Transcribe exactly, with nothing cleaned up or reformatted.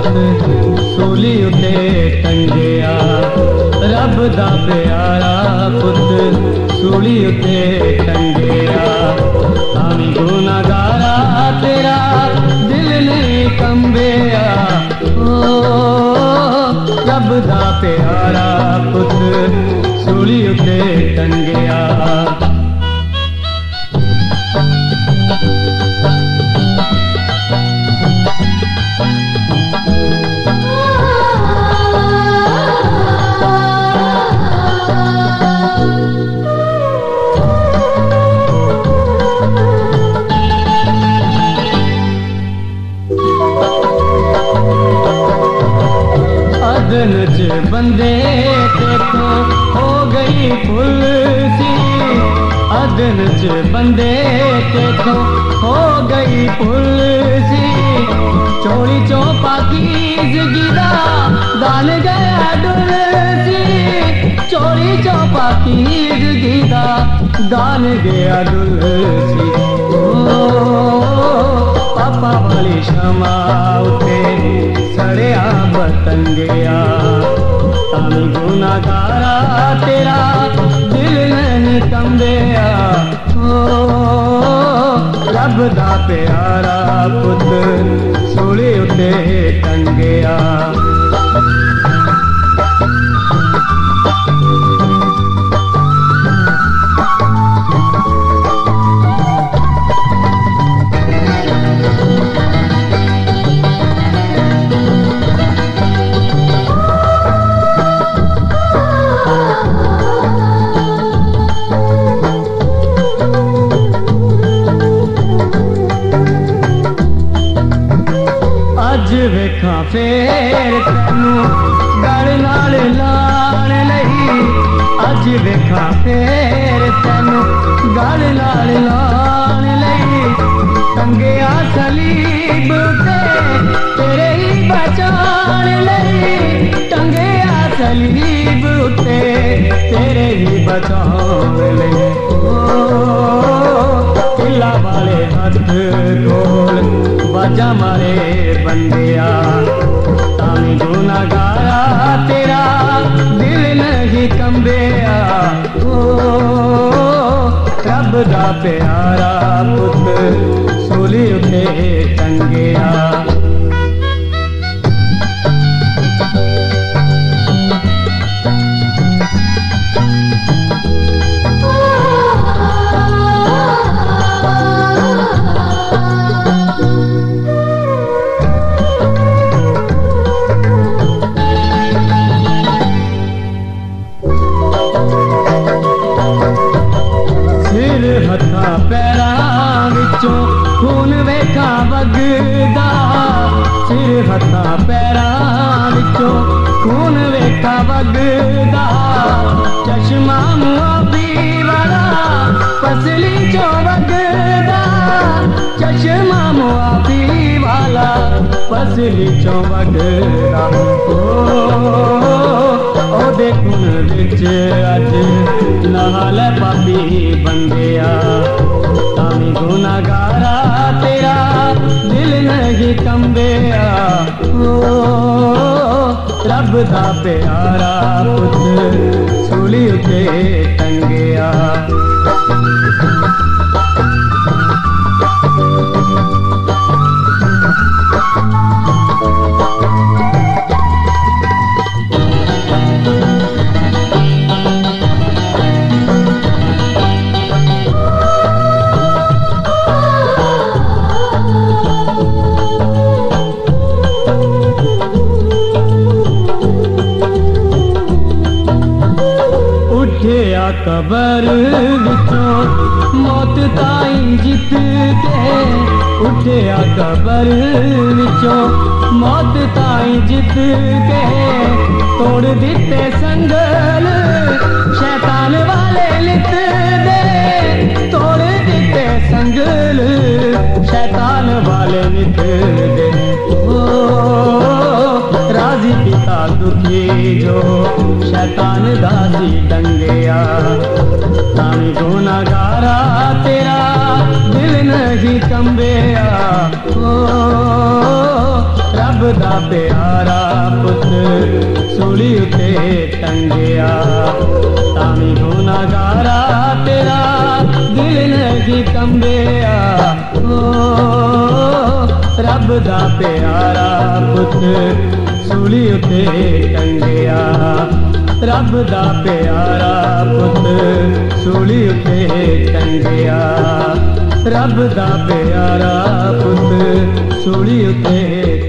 पुत सूली उते टंगिया। रब दा प्यारा पुत सूली उते टंगिया। तामी गुनाहगारा तेरा दिल नहीं कंबिया। ओ रब दा प्यारा पुत सूली उते टंगिया। अदन च बंदे तेथों हो गई फुल सी। अदन च बंदे तेथों हो गई फुल सी। चोरी चौपा की जिगीदा दान गया डुल सी। चोरी चौपा की जिगीदा दान गया डुल सी। पापा वाली शमा उते सड़िया बतंगिया। तामी गुनाहगारा तेरा दिल नहीं कंबिया। ओ रब दा प्यारा पुत सूली उते टंगिया। अज वेखा फेर तैनू गल नाल लाण लई। अज वेखा फेर तैनू गल नाल लाण लई। टंगिया सलीब ते तेरे ही बचाण लई। टंगिया सलीब ते तेरे ही बचाण लई। किला वाले हथ खोल बाजा मारे बंदिया। तामी गुनाहगारा तेरा दिल नहीं कंबिया। ओ रब दा प्यारा पुत सूली उते टंगिया। हथा पैरां विचों खून वेखा वगदा। सिर हथा पैरां विचों खून वेखा वगदा। चश्मा मुआबी वाला पसली चो वगदा। चश्मा मुआबी वाला पसली चो वगदा। ओ दे खून विच अज नाल पापी बंदिया। तामी गुनाहगारा तेरा दिल नहीं कंबिया। ओ रब दा प्यारा पुत सूली उते टंगिया। उठिया कबर विचों मौत ताई जित के। उठिया कबर विचों मौत ताई जित के। तोड़ दिते संगल शैतान वाले लित दे। तोड़ दिते संगल शैतान वाले लित दे। राजी पिता दुखी जो शैतान दासी दंगिया। तामी गुनाहगारा तेरा दिल नहीं कंबिया। ओ रब रब दा प्यारा पुत सूली उते टंगिया तामी गुनाहगारा तेरा दिल नहीं कंबिया ओ रब दा प्यारा पुत सूली उते टंगिया रब दा प्यारा पुत सूली उते टंगिया रब दा प्यारा पुत सूली उते